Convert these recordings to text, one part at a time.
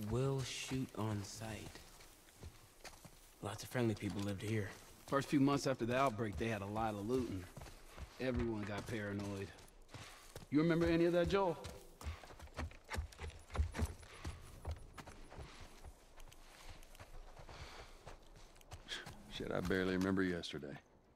will shoot on sight. Lots of friendly people lived here. First few months after the outbreak, they had a lot of looting. Everyone got paranoid. You remember any of that, Joel? Shit, I barely remember yesterday.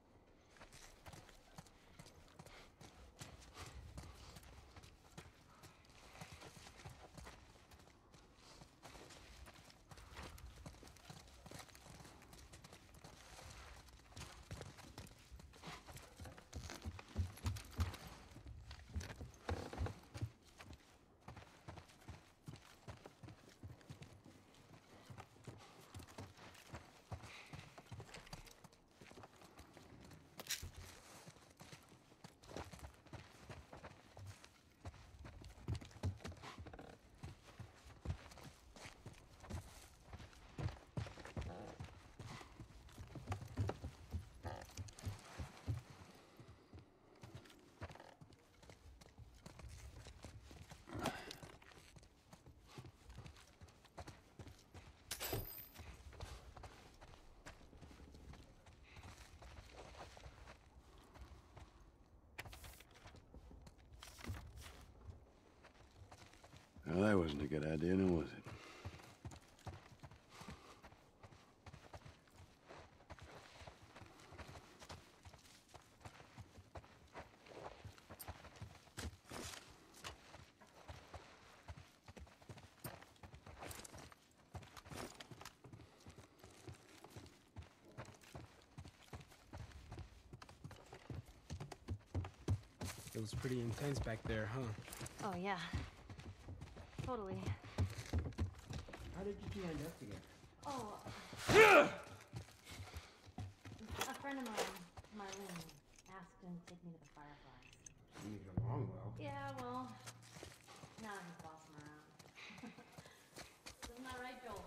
Well, that wasn't a good idea, now was it? It was pretty intense back there, huh? Oh, yeah. Totally. How did you two end up together? Oh, a friend of mine, Marlene, asked him to take me to the Fireflies. You get along well. Yeah, well, now he's bossing around. Isn't that right, Joel?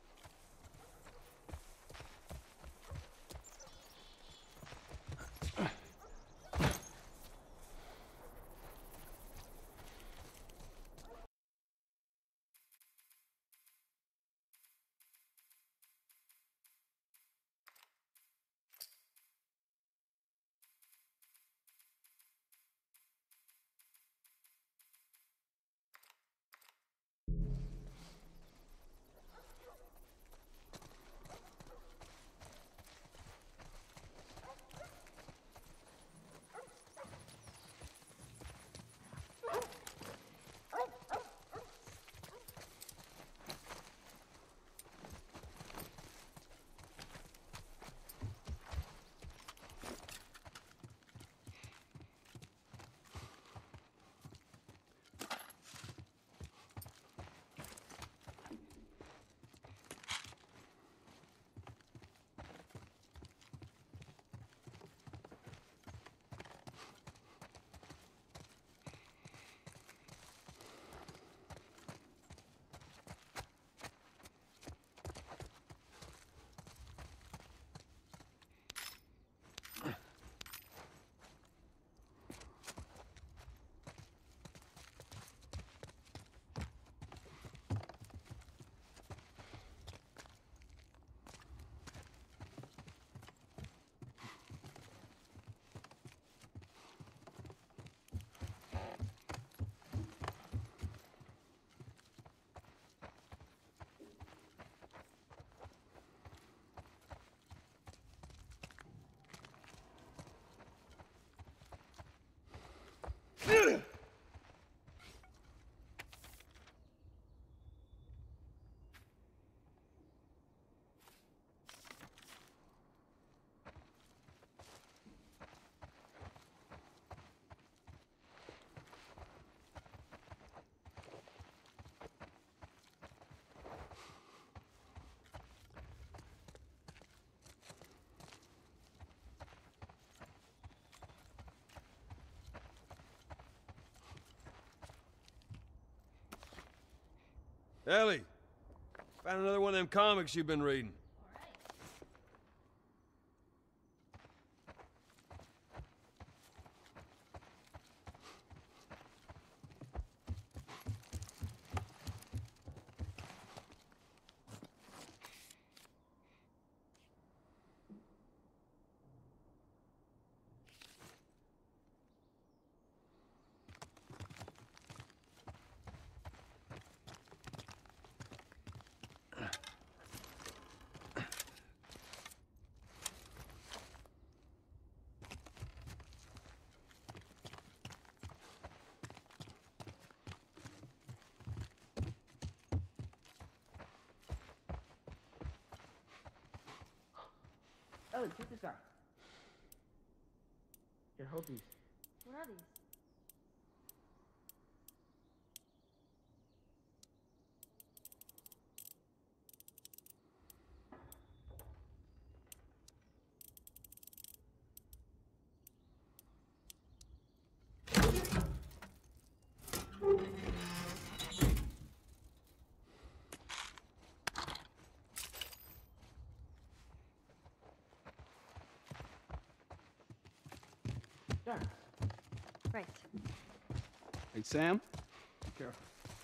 Ellie, found another one of them comics you've been reading. Riley, check this out. Here, hold these. What are these? There. Right. Hey, Sam, be careful.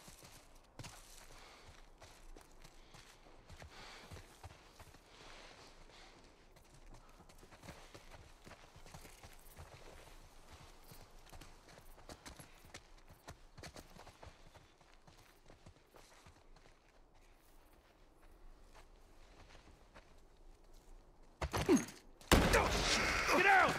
Get out!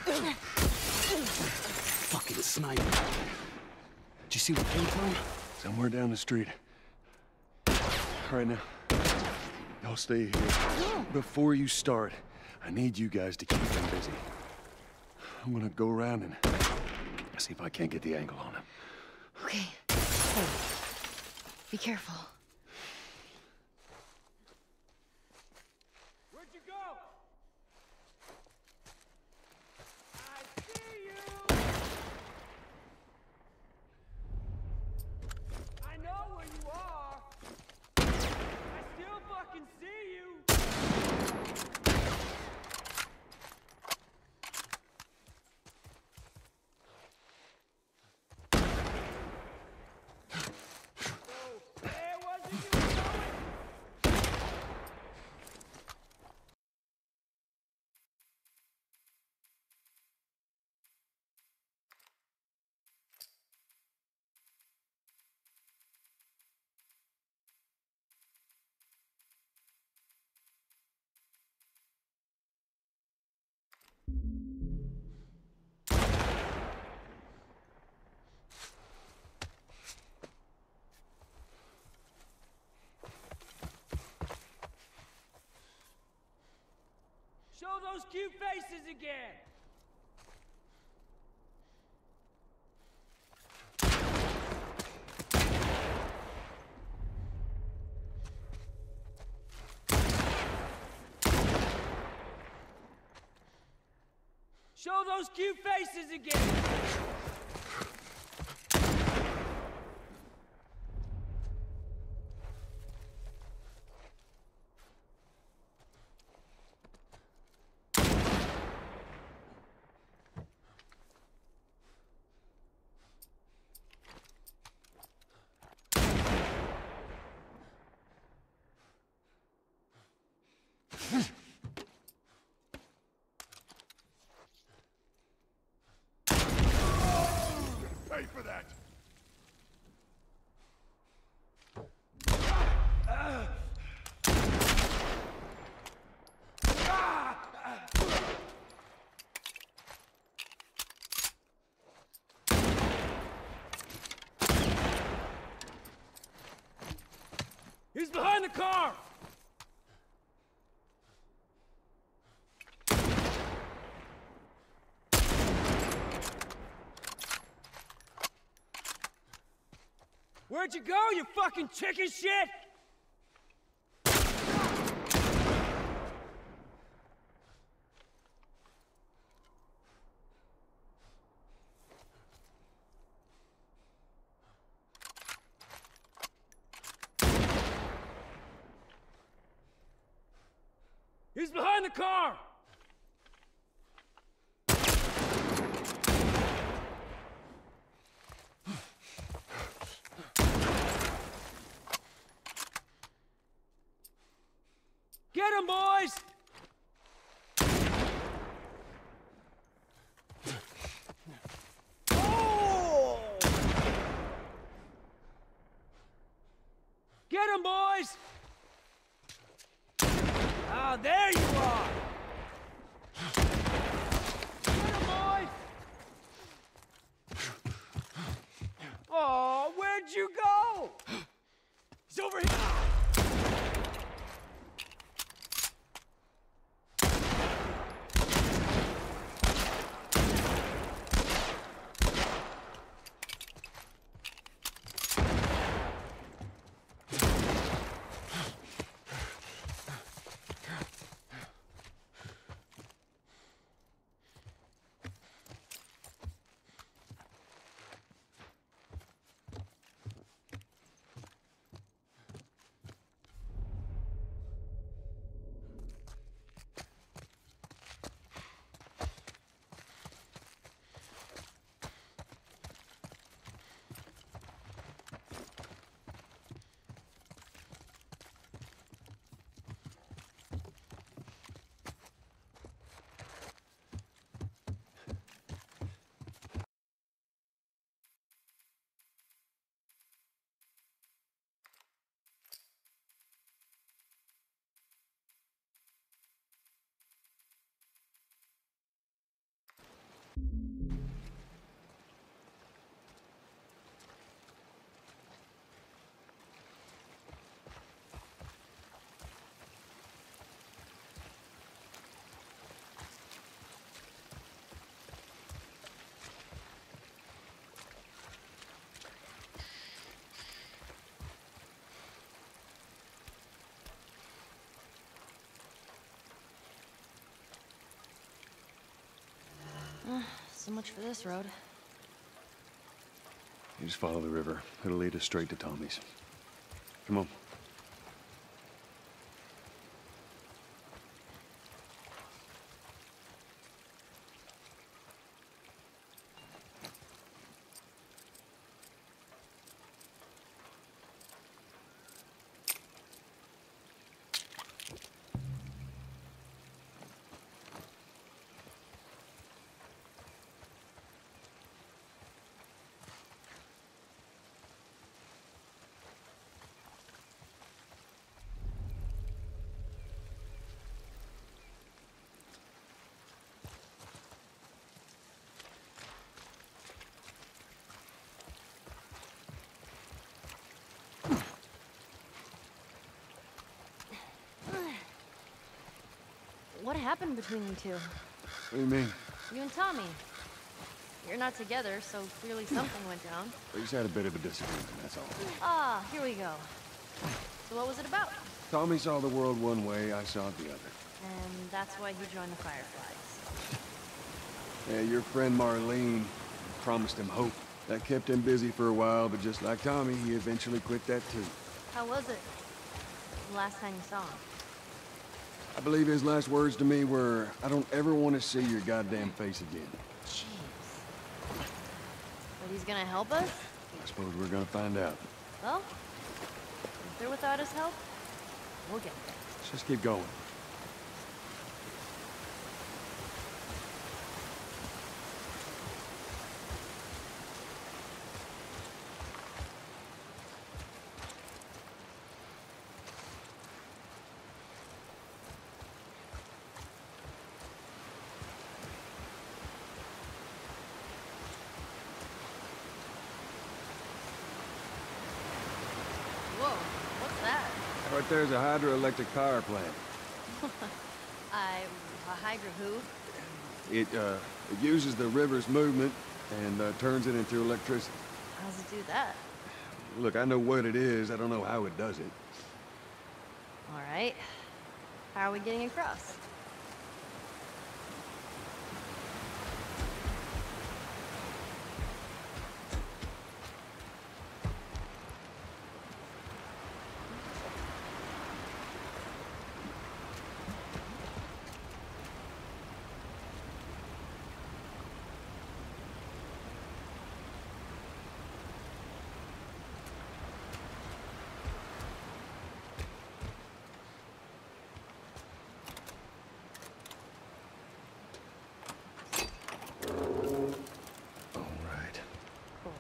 Fucking sniper. Did you see where it came from? Somewhere down the street. All right, now. Y'all stay here. Before you start, I need you guys to keep them busy. I'm gonna go around and see if I can't get the angle on him. Okay. Hey. Be careful. Where'd you go? I see you! I know where you are! I still fucking see you! Where was it you were going? Show those cute faces again! Show those cute faces again! Pay for that! He's behind the car! Where'd you go, you fucking chicken shit? He's behind the car! Get him, boys! Oh! Get him, boys! Ah, there you are! Get him, boys! Oh, where'd you go? He's over here! much for this road. You just follow the river. It'll lead us straight to Tommy's. Come on. What happened between you two? What do you mean? You and Tommy. You're not together, so clearly something went down. We just had a bit of a disagreement, that's all. Ah, here we go. So what was it about? Tommy saw the world one way, I saw it the other. And that's why he joined the Fireflies. Yeah, your friend Marlene promised him hope. That kept him busy for a while, but just like Tommy, he eventually quit that too. How was it? The last time you saw him? I believe his last words to me were, I don't ever want to see your goddamn face again. Jeez. But he's gonna help us? I suppose we're gonna find out. Well, if they're without his help, we'll get there. Let's just keep going. Whoa, what's that? Right there's a hydroelectric power plant. A hydra who? It uses the river's movement and turns it into electricity. How does it do that? Look, I know what it is. I don't know how it does it. All right. How are we getting across? All right. Cool.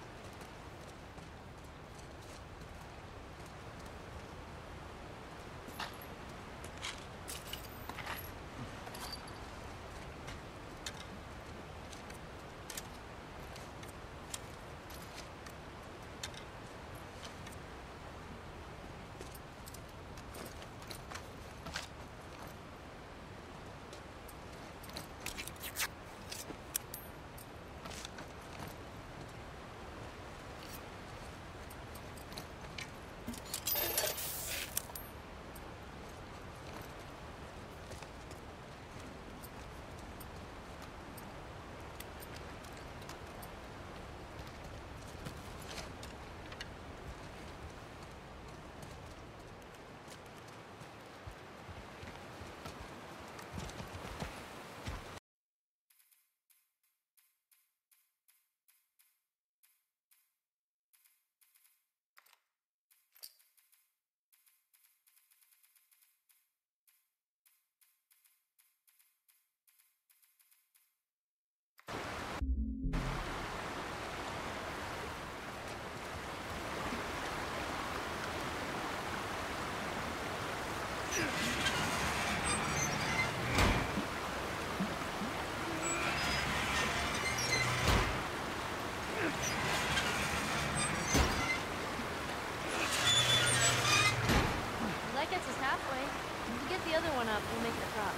That gets us halfway. If we get the other one up, we'll make it across.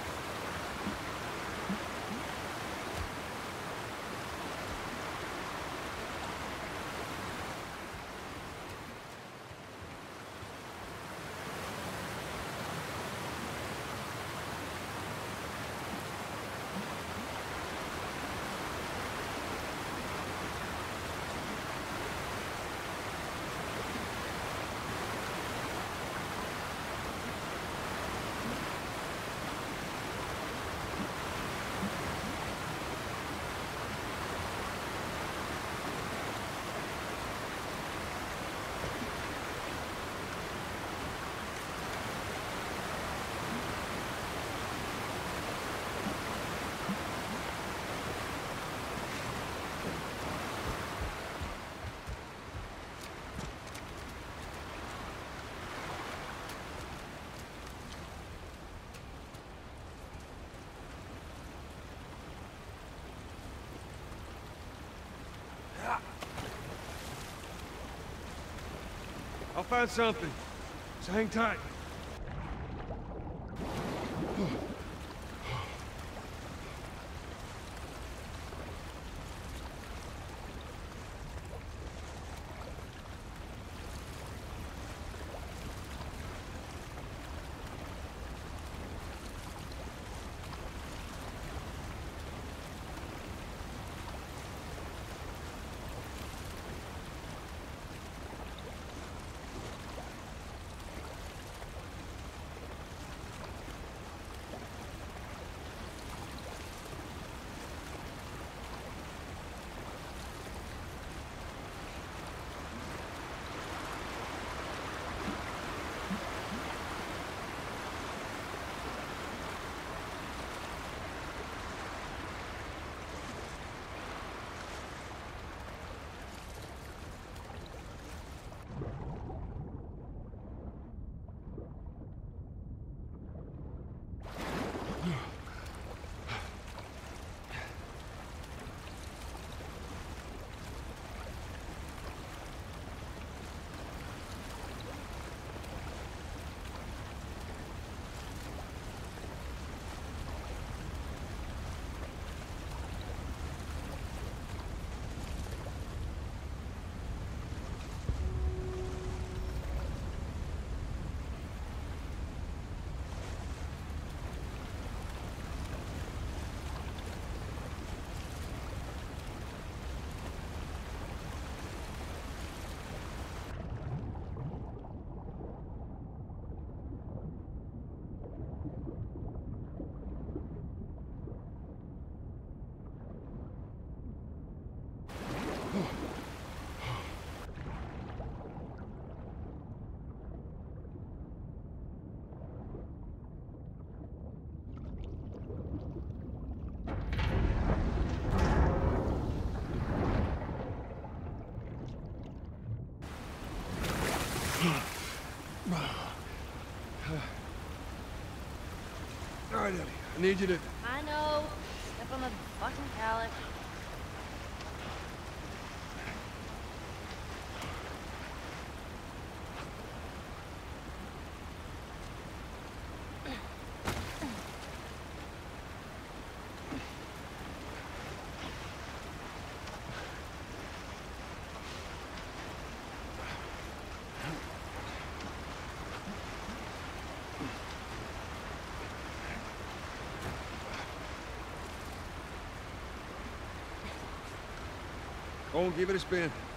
I'll find something. So hang tight. All right, Ellie. I need you to... I know. Step on the fucking pallet. Go on, give it a spin.